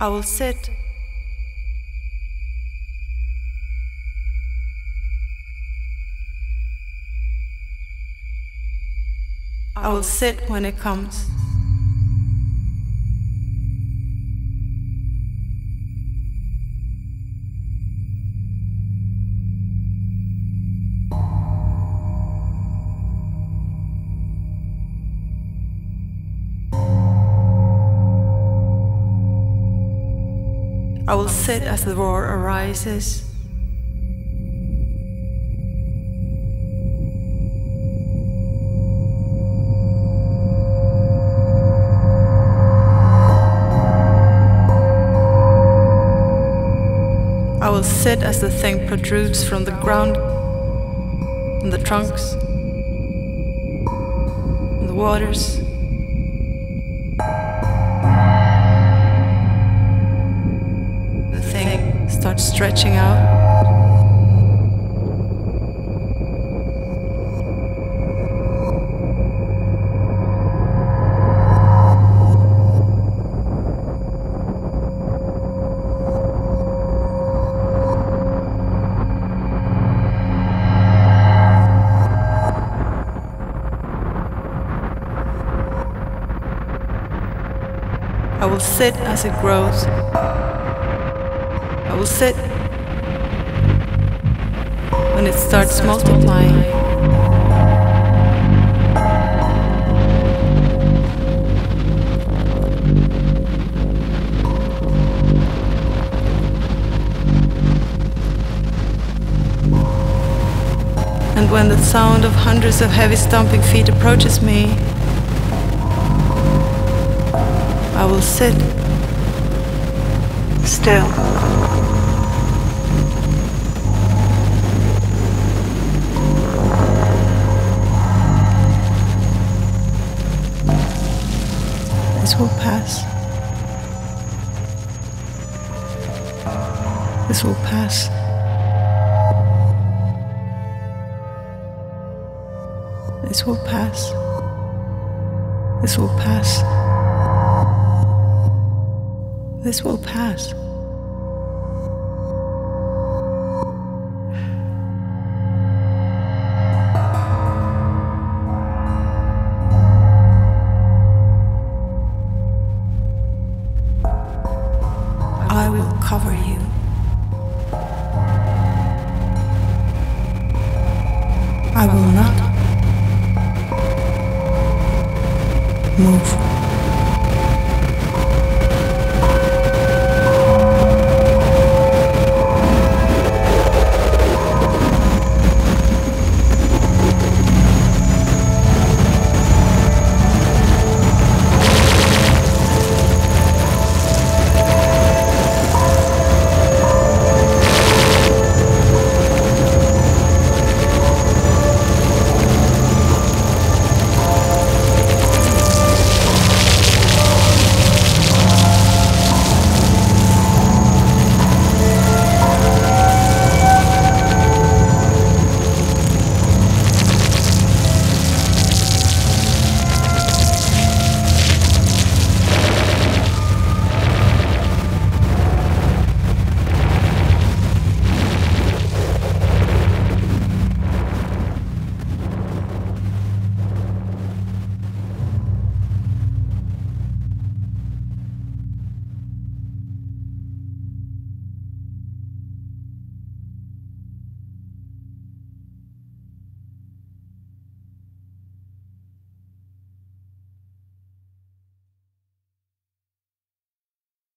I will sit. I will sit when it comes. I will sit as the roar arises. I will sit as the thing protrudes from the ground, and the trunks, and the waters. The thing starts stretching out. I will sit as it grows. I will sit when it starts multiplying. And when the sound of hundreds of heavy stomping feet approaches me, I will sit still. This will pass. This will pass. This will pass. This will pass. This will pass. I will cover you. I will not move.